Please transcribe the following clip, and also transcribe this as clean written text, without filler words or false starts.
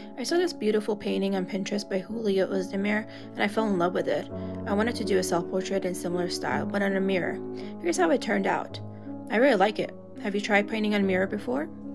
I saw this beautiful painting on Pinterest by Julio Özdemir and I fell in love with it. I wanted to do a self-portrait in similar style, but on a mirror. Here's how it turned out. I really like it. Have you tried painting on a mirror before?